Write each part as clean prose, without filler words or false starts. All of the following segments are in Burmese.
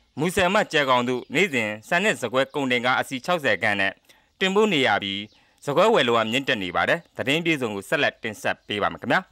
မူဆယ်မှကြဲကောင်တို့နေ့စဉ်စံနဲ့စကွဲကုန်တင်ကားအစီ60ခန်းနဲ့တင်ပို့နေရပြီးစကွဲဝယ်လိုကမြင့်တက်နေပါတယ်သတင်းပြေဆုံးကိုဆက်လက်တင်ဆက်ပေးပါမယ်ခင်ဗျာ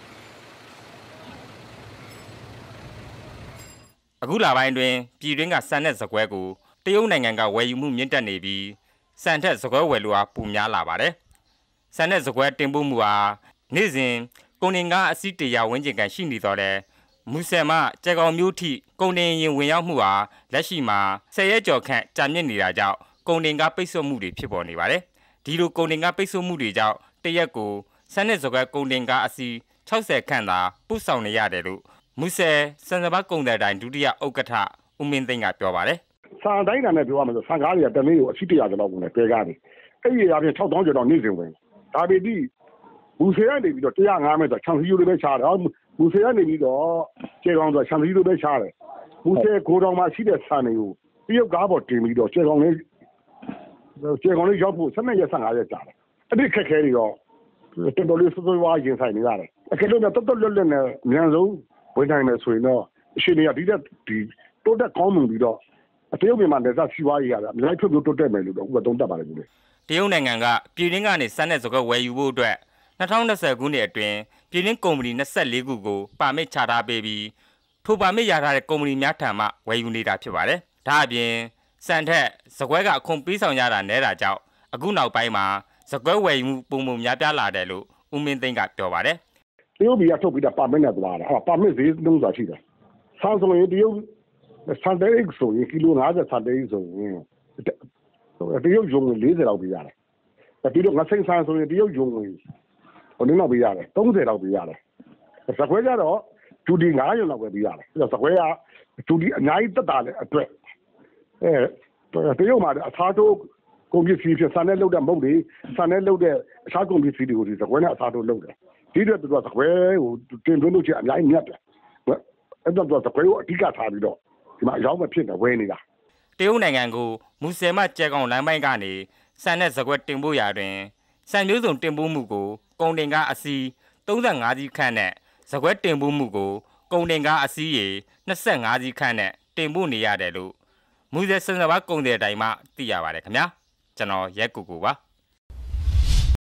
အခုလပိုင်းတွင်ပြည်တွင်းကစံနဲ့စကွဲကိုတရုတ်နိုင်ငံကဝယ်ယူမှုမြင့်တက်နေပြီးစံထက်စကွဲဝယ်လိုကပိုများလာပါတယ်စံနဲ့စကွဲတင်ပို့မှုဟာနေ့စဉ်ကုန်တင်ကားအစီ100ဝန်းကျင်ခန့်ရှိနေတော့တယ်မူဆယ်မှကြဲကောင်မျိုးထိကုန်တင်ရင်ဝင်ရောက်မှုဟာလက်ရှိမှာ10ရက်ကျော်ခန့်ကြာမြင့်နေတာကြောင့်ကုန်တင်ကားပိတ်ဆို့မှုတွေဖြစ်ပေါ်နေပါတယ်ဒီလိုကုန်တင်ကားပိတ်ဆို့မှုတွေကြောင့်တရက်ကိုစံနဲ့စကွဲကုန်တင်ကားအစီ60ခန့်သာပို့ဆောင်နေရတယ်လို့မူဆယ်စံစပါကုန်တဲ့တိုင်းဒုတိယဥက္ကဋ္ဌဦးမင်းသိန်းကပြောပါတယ်ဆန်တိုင်းကလည်းပြောရမယ်ဆိုဆန်ကားတွေကတမင်းကိုအစီ100ကျော်လောက်ဝင်တယ်တဲကားတွေအဲ့ဒီအပြင်6000ကျော်တော့နေ့စဉ်ဝင်ဒါပေမဲ့မူဆယ်ကနေပြီးတော့105မဲ့ဆိုချန်စီယိုတွေပဲရှားတယ်မူဆယ်ကနေပြီးတော့ကျေကောင်ဆိုချန်စီယိုတွေပဲရှားတယ်မူဆယ်ကိုတောင်မှာရှိတဲ့ဆန်တွေကိုတရုတ်ကားပေါ်တင်ပြီးတော့ကျေကောင်လေးရောက်ဖို့7ရက်15ရက်ကြာတယ်အဲ့ဒီခက်ခဲတွေတော့တော်တော်လေးစိုးစိုးဝါးရင်ဆိုင်နေရတယ်အကယ်လို့တော့တော်လွတ်နဲ့အများဆုံးဝင်နိုင်မယ်ဆိုရင်တော့အရှင်တွေကဒီတိုးတက်ကောင်းမှုပြီးတော့တရုတ်မြန်မာနယ်စပ်စီးပွားရေးရတယ်အများကြီးတိုးတက်မယ်လို့တော့ဥပဒေသုံးတက်ပါတယ်ကွလေတရုတ်နိုင်ငံကပြည်တွင်းကနေစံနဲ့စကွဲဝယ်ယူဖို့အတွက်2020ခုနှစ်အတွင်းပြည်တွင်းကုမ္ပဏီ24ခုကိုပါမစ်ချထားပေးပြီးထိုပါမစ်ရထားတဲ့ကုမ္ပဏီများထံမှဝယ်ယူနေတာဖြစ်ပါတယ်။ဒါအပြင်စံထက်စကွဲကအခွန်ပေးဆောင်ရတာနဲတာကြောင့်အခုနောက်ပိုင်းမှာစကွဲဝယ်ယူမှုပုံမှန်များပြားလာတယ်လို့ဦးမင်းသိန်းကပြောပါတယ်။တရုတ်ပြည်ကထုတ်ပြီးတာပါမစ်နဲ့သွားတာ။ပါမစ်ဈေးနှုန်းသာရှိတယ်။ဆန်ဆိုရင်တရုတ်ဆန်တဲ့အိတ်ဆိုရင်ကီလို50ဆန်တဲ့အိတ်ဆိုရင်တရုတ်ယုံ40လောက်ပေးရတယ်။ပြီးတော့ငါစိမ့်ဆန်ဆိုရင်တရုတ်ယုံဟိုနည်းတော့ပေးရတယ်30လောက်ပေးရတယ်စကွဲကြတော့ဒူဒီ900လောက်ပဲပေးရတယ်စကွဲကဒူဒီအများကြီးတက်တာလေအတွက်တရုတ်မှာအစားထိုးကုန်ပစ္စည်းဖြစ်ဆန်နဲ့လုပ်တဲ့မုတ်တွေဆန်နဲ့လုပ်တဲ့အစားကုန်ပစ္စည်းတွေကိုဒီစကွဲနဲ့အစားထိုးလုပ်တယ်ဒီအတွက်သူကစကွဲကိုတင်သွင်းလို့ချင်းအများကြီးမြတ်တယ်အဲ့တော့စကွဲကိုအဓိကထားပြီးတော့ဒီမှာအရောက်မဖြစ်တယ်ဝယ်နေတာတရုတ်နိုင်ငံကိုမူဆယ်မှကြဲကောင်လမ်းပိုင်းကနေစံနဲ့စကွဲတင်ပို့ရာတွင်စံမျိုးစုံတင်ပို့မှုကိုကုန်တင်ကားအစီး35စီးခန့်နဲ့စကွဲတင်ပို့မှုကိုကုန်တင်ကားအစီးရေ25စီးခန့်နဲ့တင်ပို့နေရတယ်လို့မူဆယ်စံစပါကုန်တဲ့အတိုင်းမှသိရပါတယ်ခင်ဗျာကျွန်တော်ရဲကူကူပါ